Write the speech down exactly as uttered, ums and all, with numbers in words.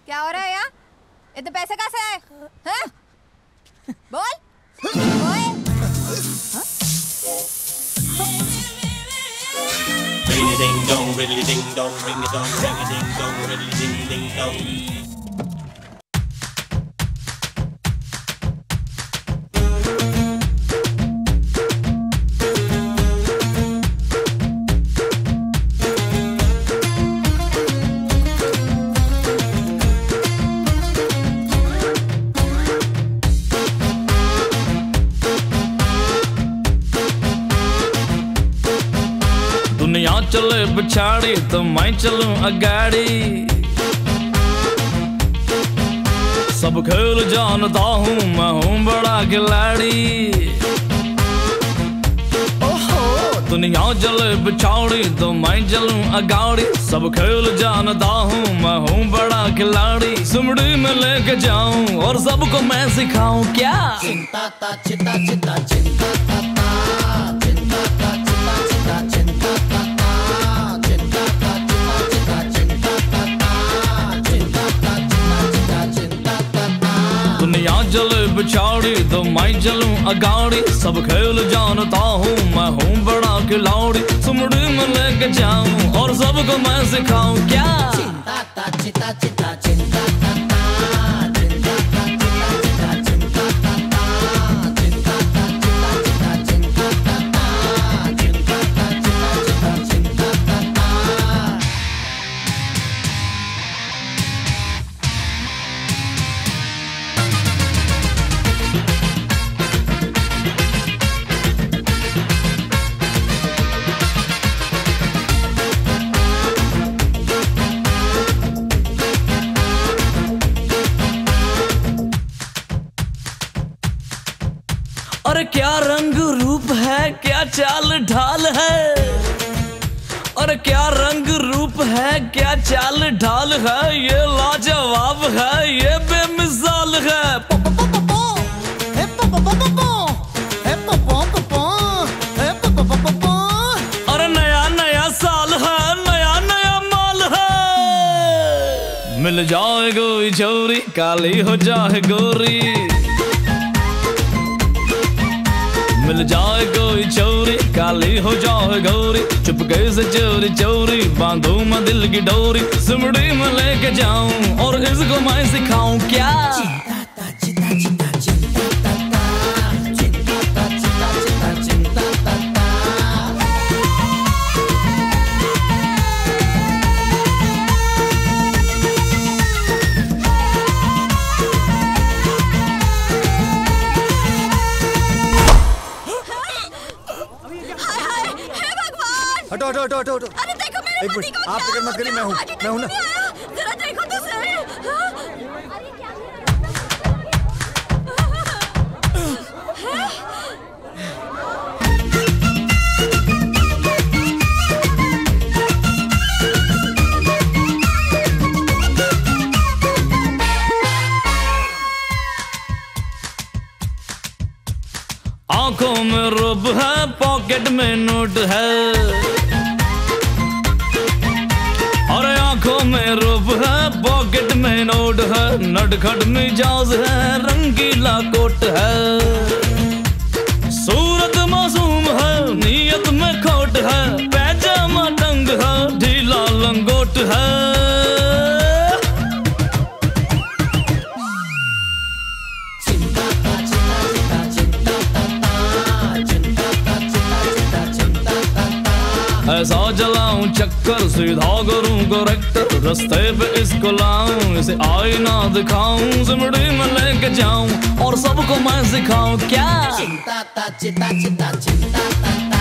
क्या हो रहा है यहाँ? इतने पैसे कहाँ से आए? हैं? बोल बोल। Ring a ding dong, ring a ding dong, ring a dong, ring a ding dong, ring a ding ding dong. दुनिया चले पिछाड़ी तो मैं चलूं अगाड़ी, सब खेल जानता हूँ मैं हूँ बड़ा खिलाड़ी। ओहो दुनिया चले पिछाड़ी तो मैं चलूं अगाड़ी, सब खेल जानता हूँ मैं हूँ बड़ा खिलाड़ी। सुमड़ी में लेके जाऊं और सबको मैं सिखाऊं क्या? चिंता ता चिता चिता चिंता ता ता चिंता ता चिता चिता चिंता ता ता चिंता ता चिता चिता चिंता ता ता चिंता ता चिता चिता चिंता ता ता। दुनिया चले पिछाड़ी तो मैं चलूं अगाड़ी, सब खेल जानता हूँ मैं हूँ बड़ा खिलाड़ी। सुमड़ी में लेके जाऊं और सबको मैं सिखाऊं क्या? चिंता ता चिता चिता चिंता ता ता चिंता ता चिता चिता चिंता ता ता चिंता ता चिता चिता चिंता ता ता चिंता ता चिता चिता चिंता ता ता। अरे क्या रंग रूप है, क्या चाल ढाल है, अरे क्या रंग रूप है, क्या चाल ढाल है, ये लाजवाब है, ये बेमिसाल है। अरे नया नया साल है, नया नया माल है, मिल जाए कोई छोरी काली हो जाए गोरी, मिल जाए कोई चोरी काली हो जाए गौरी। चुपके से चोरी चोरी बांधू मैं दिल की डोरी, सुमड़ी में लेके जाऊं और इसको मैं सिखाऊं क्या? चिंता ता चिता चिता चिंता ता ता चिंता ता चिता चिता चिंता ता ता। हटो हटो हटो हटो हटो। अरे देखो मेरे एक मिनट, आप फिक्र मत करिए, मैं हूँ मैं हूँ ना। जरा देखो तो सही। आंखों में रूप है, पॉकेट में नोट है, अरे आंखों में रूप है, पॉकेट में नोट है, नटखट मिजाज है, रंगीला कोट है, सूरत मासूम है, नीयत में खोट है, पैजामा तंग है, ढीला लंगोट है। ऐसा चलाऊं चक्कर सीधा करूं करेक्टर, रास्ते पे इसको लाऊं इसे आईना दिखाऊं, सिमड़ी में लेके जाऊं और सबको मैं सिखाऊं क्या? चिंता ता चिता चिता चिंता ता।